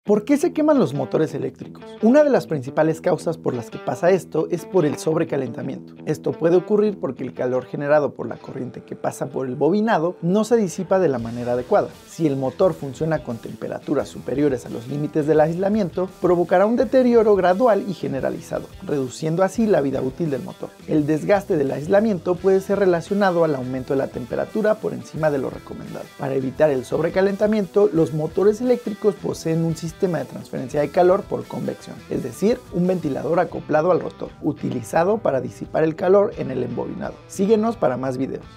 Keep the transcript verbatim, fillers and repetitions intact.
¿Por qué se queman los motores eléctricos? Una de las principales causas por las que pasa esto es por el sobrecalentamiento. Esto puede ocurrir porque el calor generado por la corriente que pasa por el bobinado no se disipa de la manera adecuada. Si el motor funciona con temperaturas superiores a los límites del aislamiento, provocará un deterioro gradual y generalizado, reduciendo así la vida útil del motor. El desgaste del aislamiento puede ser relacionado al aumento de la temperatura por encima de lo recomendado. Para evitar el sobrecalentamiento, los motores eléctricos poseen un sistema sistema de transferencia de calor por convección, es decir, un ventilador acoplado al rotor, utilizado para disipar el calor en el embobinado. Síguenos para más videos.